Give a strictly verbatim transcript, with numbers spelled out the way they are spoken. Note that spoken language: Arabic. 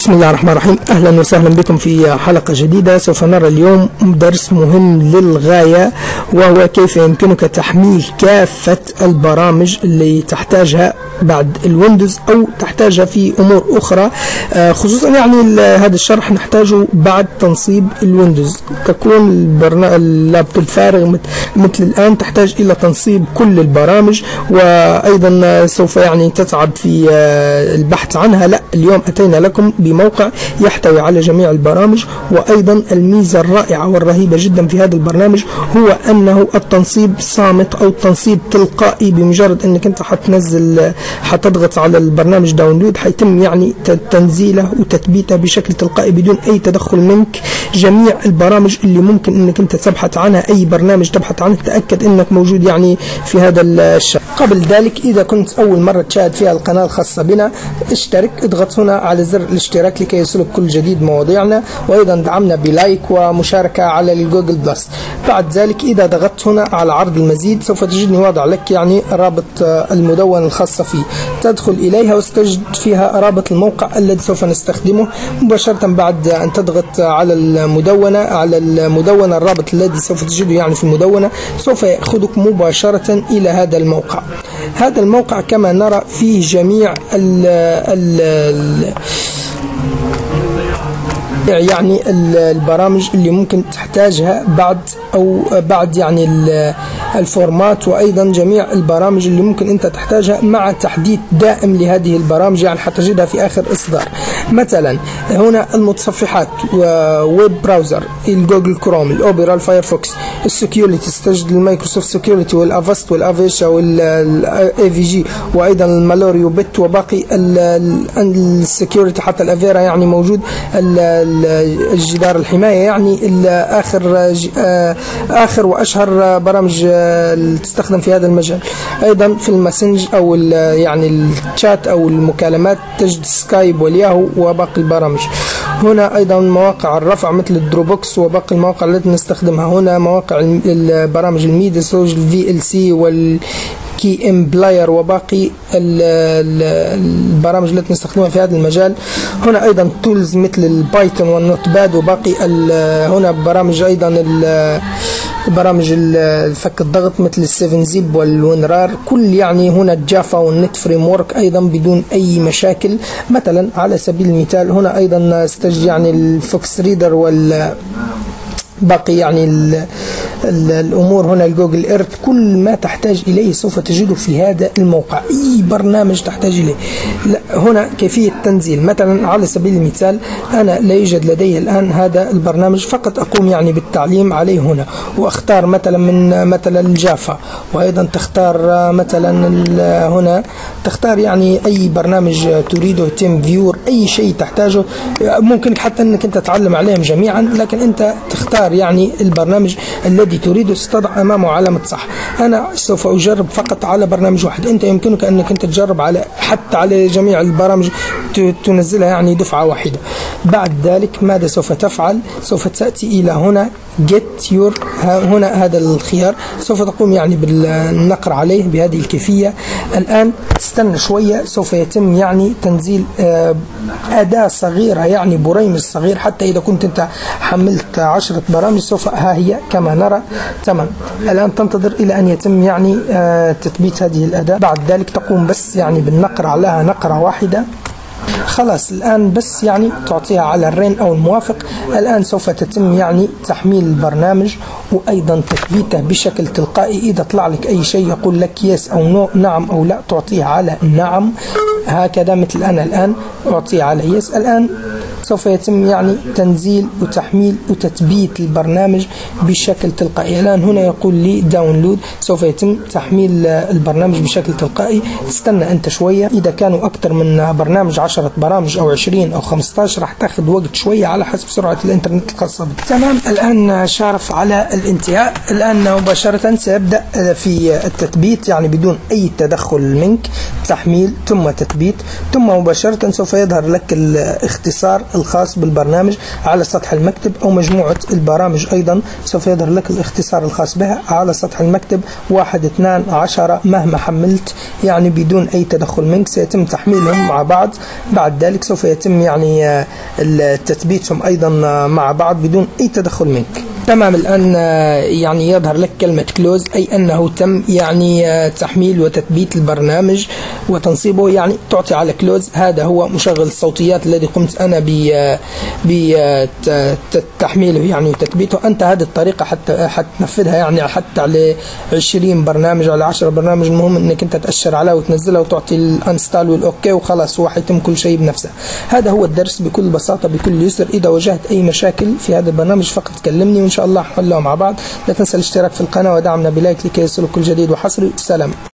بسم الله الرحمن الرحيم. أهلا وسهلا بكم في حلقة جديدة. سوف نرى اليوم درس مهم للغاية، وهو كيف يمكنك تحميل كافة البرامج اللي تحتاجها بعد الويندوز أو تحتاجها في أمور أخرى، خصوصا يعني هذا الشرح نحتاجه بعد تنصيب الويندوز. تكون اللابتوب الفارغ مثل الآن تحتاج إلى تنصيب كل البرامج، وأيضا سوف يعني تتعب في البحث عنها. لا، اليوم أتينا لكم بموقع يحتوي على جميع البرامج. وأيضا الميزة الرائعة والرهيبة جدا في هذا البرنامج هو أنه التنصيب صامت أو التنصيب تلقائي. بمجرد أنك أنت حتنزل حتضغط على البرنامج داونلود حيتم يعني تنزيله وتثبيته بشكل تلقائي بدون أي تدخل منك. جميع البرامج اللي ممكن أنك أنت تبحث عنها، أي برنامج تبحث عنه تأكد أنك موجود يعني في هذا الشرح. قبل ذلك إذا كنت أول مرة تشاهد فيها القناة الخاصة بنا، اشترك، اضغط هنا على زر الاشتراك لكي يصلك كل جديد مواضيعنا، وأيضا دعمنا بلايك ومشاركة على الجوجل بلس. بعد ذلك إذا ضغطت هنا على عرض المزيد سوف تجدني واضع لك يعني رابط المدونة الخاصة فيه، تدخل إليها وستجد فيها رابط الموقع الذي سوف نستخدمه. مباشرة بعد أن تضغط على المدونة على المدونة الرابط الذي سوف تجده يعني في المدونة سوف يأخذك مباشرة إلى هذا الموقع. هذا الموقع كما نرى فيه جميع ال ال يعني البرامج اللي ممكن تحتاجها بعد أو بعد يعني الفورمات، وأيضا جميع البرامج اللي ممكن أنت تحتاجها مع تحديث دائم لهذه البرامج، يعني حتجدها في آخر إصدار. مثلا هنا المتصفحات، وويب براوزر، الجوجل كروم، الأوبرا، الفايرفوكس، السكيورتي، تجد المايكروسوفت سكيورتي والأفاست والأفيشا والأي في جي، وأيضا المالوريو بت وباقي السكيورتي، حتى الأفيرا يعني موجود، الجدار الحماية، يعني آخر آخر وأشهر برامج تستخدم في هذا المجال. أيضا في الماسنج أو يعني الشات أو المكالمات تجد سكايب والياهو وباقي البرامج. هنا أيضا مواقع الرفع مثل الدروبوكس وباقي المواقع التي نستخدمها. هنا مواقع البرامج الميديا سوج، الفي ال سي وال كي ام بلاير وباقي البرامج التي نستخدمها في هذا المجال. هنا ايضا تولز مثل البايثون والنوت باد وباقي. هنا برامج ايضا برامج فك الضغط مثل السفن زيب والونرار، كل يعني هنا الجافا والنت فريم ورك ايضا بدون اي مشاكل. مثلا على سبيل المثال هنا ايضا استجد يعني الفوكس ريدر وال باقي يعني ال ال الأمور. هنا الجوجل إيرث، كل ما تحتاج إليه سوف تجده في هذا الموقع، أي برنامج تحتاج إليه. هنا كيفية تنزيل، مثلا على سبيل المثال أنا لا يوجد لدي الآن هذا البرنامج، فقط أقوم يعني بالتعليم عليه هنا، وأختار مثلا من مثلا الجافا، وأيضا تختار مثلا هنا تختار يعني أي برنامج تريده، تيم فيور، أي شيء تحتاجه. ممكن حتى أنك أنت تتعلم عليهم جميعا، لكن أنت تختار يعني البرنامج الذي تريد تضع أمامه علامة صح. أنا سوف أجرب فقط على برنامج واحد، أنت يمكنك أنك أنت تجرب على حتى على جميع البرامج تنزلها يعني دفعة واحدة. بعد ذلك ماذا سوف تفعل؟ سوف تأتي إلى هنا get your، هنا هذا الخيار سوف تقوم يعني بالنقر عليه بهذه الكيفية. الآن استنى شوية، سوف يتم يعني تنزيل أداة صغيرة يعني بريمج صغير، حتى إذا كنت أنت حملت عشرة برامج سوف ها هي كما نرى. تمام، الآن تنتظر إلى أن يتم يعني تثبيت هذه الأداة. بعد ذلك تقوم بس يعني بالنقر عليها نقرة واحدة. خلاص الآن بس يعني تعطيها على الرين أو الموافق. الآن سوف تتم يعني تحميل البرنامج وأيضا تثبيته بشكل تلقائي. إذا طلع لك أي شيء يقول لك يس أو نو، نعم أو لا، تعطيه على نعم هكذا، مثل أنا الآن أعطيه على يس. الآن سوف يتم يعني تنزيل وتحميل وتثبيت البرنامج بشكل تلقائي. الآن هنا يقول لي داونلود، سوف يتم تحميل البرنامج بشكل تلقائي. تستنى أنت شوية، إذا كانوا أكثر من برنامج، عشرة برامج أو عشرين أو خمسة عشر، راح تاخذ وقت شوية على حسب سرعة الإنترنت الخاصة بك. تمام، الآن شارف على الانتهاء. الآن مباشرة سيبدأ في التثبيت يعني بدون أي تدخل منك، تحميل ثم تثبيت، ثم مباشرة سوف يظهر لك الاختصار الخاص بالبرنامج على سطح المكتب، أو مجموعة البرامج أيضا سوف يظهر لك الاختصار الخاص بها على سطح المكتب واحد اثنان عشرة. مهما حملت يعني بدون أي تدخل منك سيتم تحميلهم مع بعض، بعد ذلك سوف يتم يعني تثبيتهم أيضا مع بعض بدون أي تدخل منك. تمام. الآن يعني يظهر لك كلمة كلوز، أي أنه تم يعني تحميل وتثبيت البرنامج وتنصيبه، يعني تعطي على كلوز. هذا هو مشغل الصوتيات الذي قمت أنا بتحميله يعني وتثبيته. أنت هذه الطريقة حتى حتنفذها يعني حتى على عشرين برنامج على عشرة برنامج، المهم أنك أنت تأشر عليها وتنزلها وتعطي الانستال والأوكي وخلاص، هو حيتم كل شيء بنفسه. هذا هو الدرس بكل بساطة بكل يسر. إذا واجهت أي مشاكل في هذا البرنامج فقط كلمني وإن شاء الله نحلها مع بعض. لا تنسى الاشتراك في القناة ودعمنا بلايك لكي يصلك كل جديد وحصري. سلام.